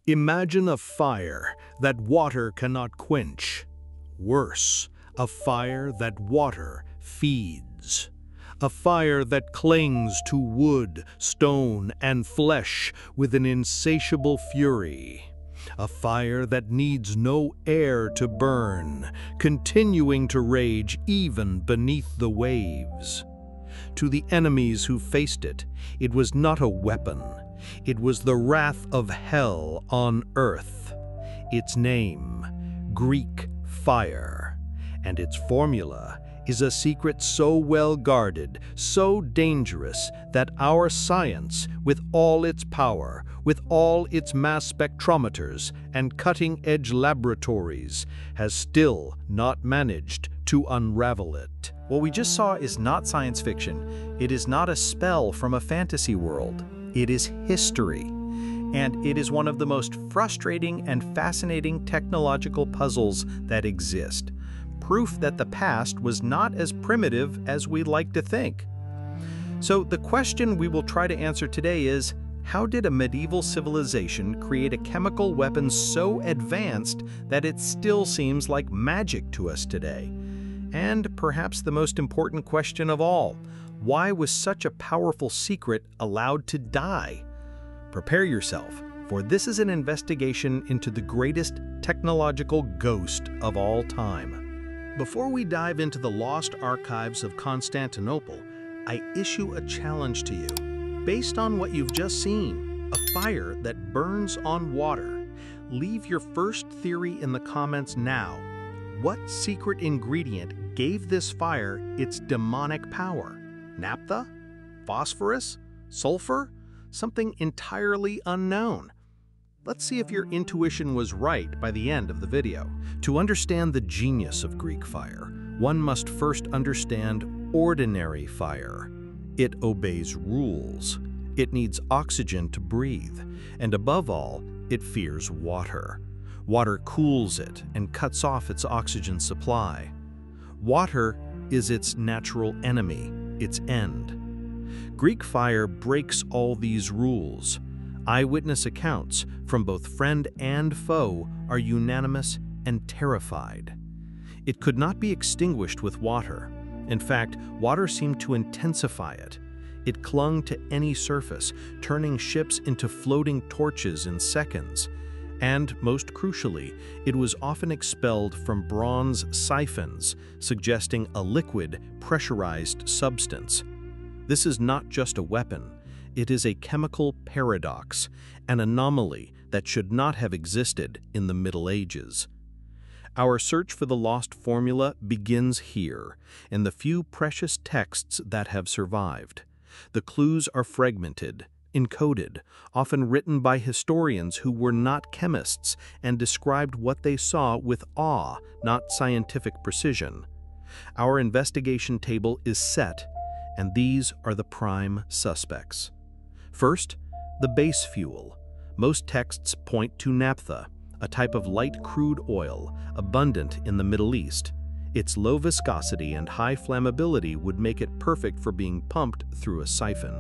Imagine a fire that water cannot quench. Worse, a fire that water feeds. A fire that clings to wood, stone, and flesh with an insatiable fury. A fire that needs no air to burn, continuing to rage even beneath the waves. To the enemies who faced it, it was not a weapon. It was the wrath of hell on earth. Its name, Greek fire, and its formula is a secret so well guarded, so dangerous, that our science, with all its power, with all its mass spectrometers and cutting-edge laboratories, has still not managed to unravel it. What we just saw is not science fiction. It is not a spell from a fantasy world. It is history. And it is one of the most frustrating and fascinating technological puzzles that exist. Proof that the past was not as primitive as we like to think. So the question we will try to answer today is, how did a medieval civilization create a chemical weapon so advanced that it still seems like magic to us today? And perhaps the most important question of all, why was such a powerful secret allowed to die? Prepare yourself, for this is an investigation into the greatest technological ghost of all time. Before we dive into the lost archives of Constantinople, I issue a challenge to you. Based on what you've just seen, a fire that burns on water, leave your first theory in the comments now. What secret ingredient gave this fire its demonic power? Naphtha? Phosphorus? Sulfur? Something entirely unknown. Let's see if your intuition was right by the end of the video. To understand the genius of Greek fire, one must first understand ordinary fire. It obeys rules. It needs oxygen to breathe. And above all, it fears water. Water cools it and cuts off its oxygen supply. Water is its natural enemy, its end. Greek fire breaks all these rules. Eyewitness accounts from both friend and foe are unanimous and terrified. It could not be extinguished with water. In fact, water seemed to intensify it. It clung to any surface, turning ships into floating torches in seconds. And, most crucially, it was often expelled from bronze siphons, suggesting a liquid, pressurized substance. This is not just a weapon. It is a chemical paradox, an anomaly that should not have existed in the Middle Ages. Our search for the lost formula begins here, in the few precious texts that have survived. The clues are fragmented, encoded, often written by historians who were not chemists and described what they saw with awe, not scientific precision. Our investigation table is set, and these are the prime suspects. First, the base fuel. Most texts point to naphtha, a type of light crude oil abundant in the Middle East. Its low viscosity and high flammability would make it perfect for being pumped through a siphon.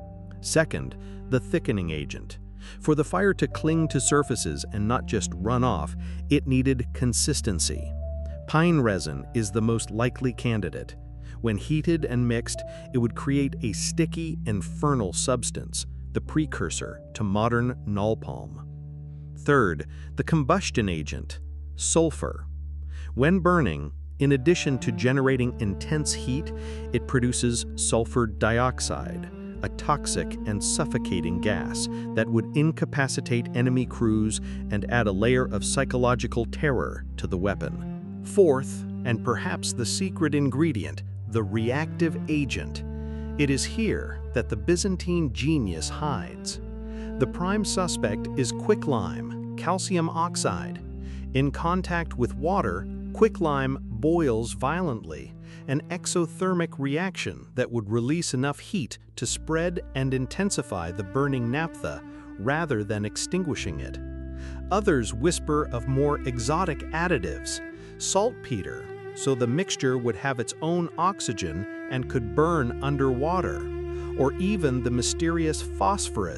Second, the thickening agent. For the fire to cling to surfaces and not just run off, it needed consistency. Pine resin is the most likely candidate. When heated and mixed, it would create a sticky, infernal substance, the precursor to modern napalm. Third, the combustion agent, sulfur. When burning, in addition to generating intense heat, it produces sulfur dioxide, a toxic and suffocating gas that would incapacitate enemy crews and add a layer of psychological terror to the weapon. Fourth, and perhaps the secret ingredient, the reactive agent. It is here that the Byzantine genius hides. The prime suspect is quicklime, calcium oxide. In contact with water, quicklime boils violently, an exothermic reaction that would release enough heat to spread and intensify the burning naphtha rather than extinguishing it. Others whisper of more exotic additives, saltpeter, so the mixture would have its own oxygen and could burn underwater, or even the mysterious phosphorus,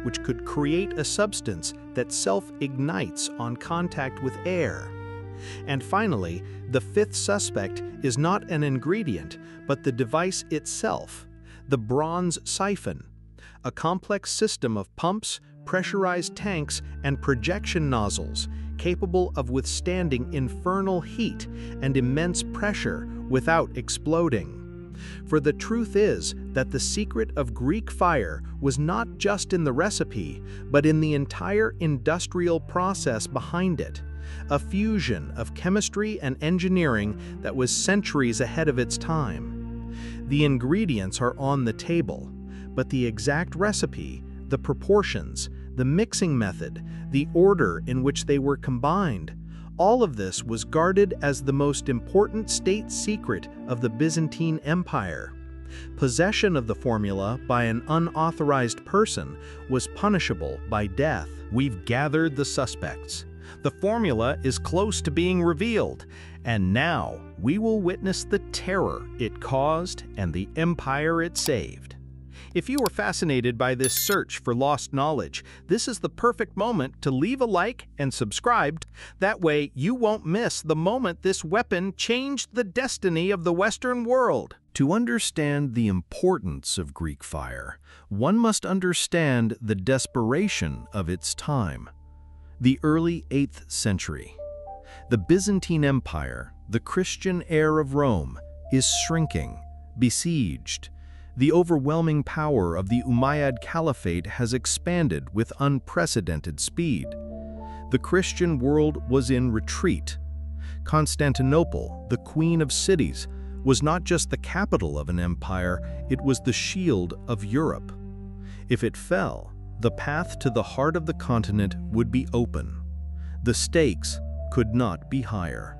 which could create a substance that self-ignites on contact with air. And finally, the fifth suspect is not an ingredient, but the device itself, the bronze siphon, a complex system of pumps, pressurized tanks, and projection nozzles capable of withstanding infernal heat and immense pressure without exploding. For the truth is that the secret of Greek fire was not just in the recipe, but in the entire industrial process behind it, a fusion of chemistry and engineering that was centuries ahead of its time. The ingredients are on the table, but the exact recipe, the proportions, the mixing method, the order in which they were combined, all of this was guarded as the most important state secret of the Byzantine Empire. Possession of the formula by an unauthorized person was punishable by death. We've gathered the suspects. The formula is close to being revealed, and now we will witness the terror it caused and the empire it saved. If you are fascinated by this search for lost knowledge, this is the perfect moment to leave a like and subscribe. That way you won't miss the moment this weapon changed the destiny of the Western world. To understand the importance of Greek fire, one must understand the desperation of its time. The early 8th century. The Byzantine Empire, the Christian heir of Rome, is shrinking, besieged. The overwhelming power of the Umayyad Caliphate has expanded with unprecedented speed. The Christian world was in retreat. Constantinople, the queen of cities, was not just the capital of an empire, it was the shield of Europe. If it fell, the path to the heart of the continent would be open. The stakes could not be higher.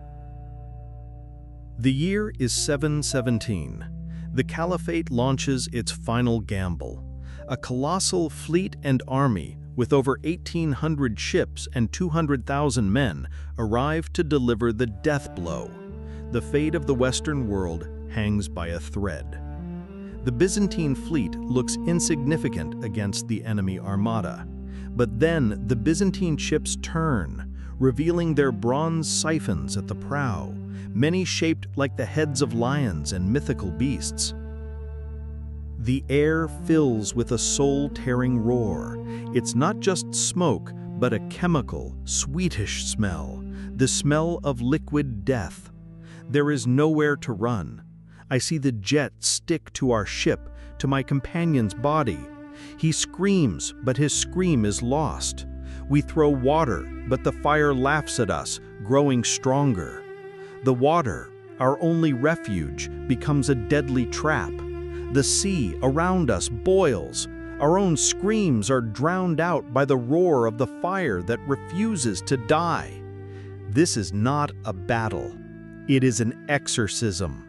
The year is 717. The Caliphate launches its final gamble. A colossal fleet and army with over 1,800 ships and 200,000 men arrive to deliver the death blow. The fate of the Western world hangs by a thread. The Byzantine fleet looks insignificant against the enemy armada. But then the Byzantine ships turn, revealing their bronze siphons at the prow, many shaped like the heads of lions and mythical beasts. The air fills with a soul-tearing roar. It's not just smoke, but a chemical, sweetish smell, the smell of liquid death. There is nowhere to run. I see the jet stick to our ship, to my companion's body. He screams, but his scream is lost. We throw water, but the fire laughs at us, growing stronger. The water, our only refuge, becomes a deadly trap. The sea around us boils. Our own screams are drowned out by the roar of the fire that refuses to die. This is not a battle. It is an exorcism.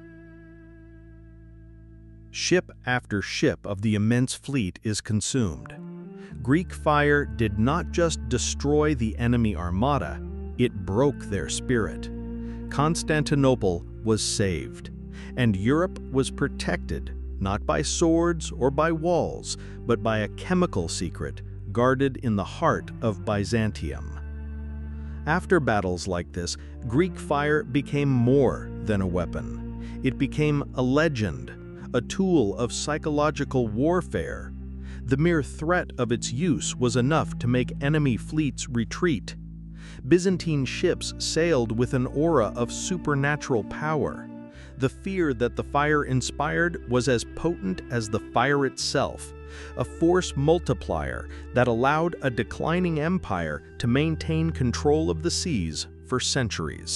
Ship after ship of the immense fleet is consumed. Greek fire did not just destroy the enemy armada, it broke their spirit. Constantinople was saved, and Europe was protected, not by swords or by walls, but by a chemical secret guarded in the heart of Byzantium. After battles like this, Greek fire became more than a weapon. It became a legend, a tool of psychological warfare. The mere threat of its use was enough to make enemy fleets retreat. Byzantine ships sailed with an aura of supernatural power. The fear that the fire inspired was as potent as the fire itself, a force multiplier that allowed a declining empire to maintain control of the seas for centuries.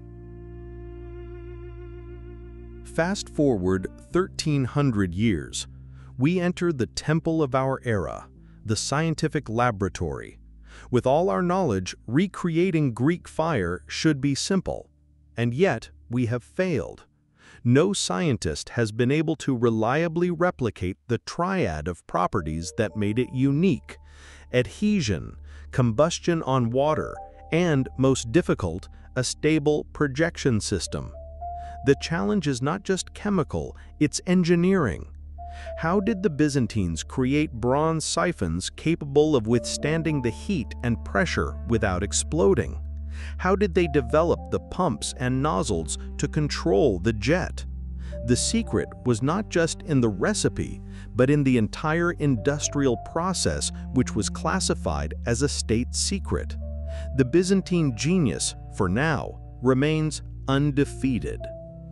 Fast forward 1,300 years, we enter the temple of our era, the scientific laboratory. With all our knowledge, recreating Greek fire should be simple, and yet we have failed. No scientist has been able to reliably replicate the triad of properties that made it unique: adhesion, combustion on water, and, most difficult, a stable projection system. The challenge is not just chemical, it's engineering. How did the Byzantines create bronze siphons capable of withstanding the heat and pressure without exploding? How did they develop the pumps and nozzles to control the jet? The secret was not just in the recipe, but in the entire industrial process, which was classified as a state secret. The Byzantine genius, for now, remains undefeated.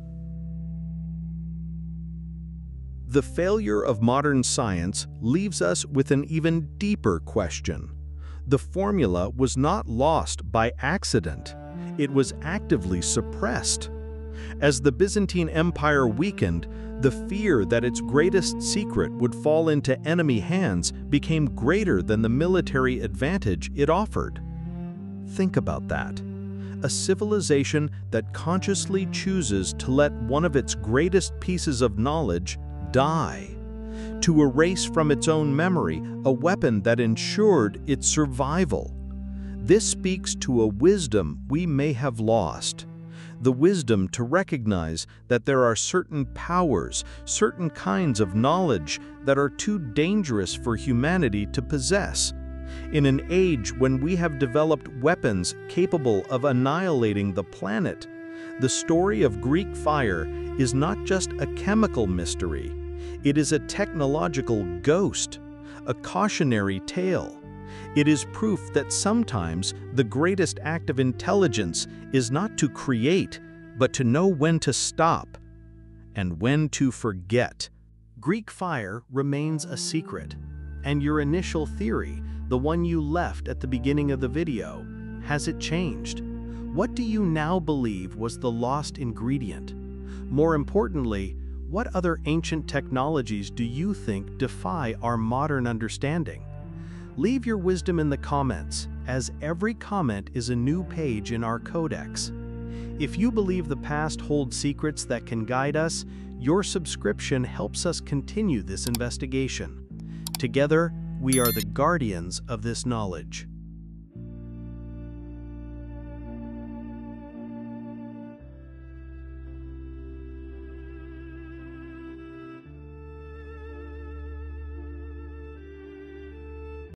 The failure of modern science leaves us with an even deeper question. The formula was not lost by accident. It was actively suppressed. As the Byzantine Empire weakened, the fear that its greatest secret would fall into enemy hands became greater than the military advantage it offered. Think about that. A civilization that consciously chooses to let one of its greatest pieces of knowledge die, to erase from its own memory a weapon that ensured its survival. This speaks to a wisdom we may have lost. The wisdom to recognize that there are certain powers, certain kinds of knowledge that are too dangerous for humanity to possess. In an age when we have developed weapons capable of annihilating the planet, the story of Greek fire is not just a chemical mystery. It is a technological ghost, a cautionary tale. It is proof that sometimes the greatest act of intelligence is not to create, but to know when to stop and when to forget. Greek fire remains a secret, and your initial theory, the one you left at the beginning of the video, has it changed? What do you now believe was the lost ingredient? More importantly, what other ancient technologies do you think defy our modern understanding? Leave your wisdom in the comments, as every comment is a new page in our Codex. If you believe the past holds secrets that can guide us, your subscription helps us continue this investigation. Together, we are the guardians of this knowledge.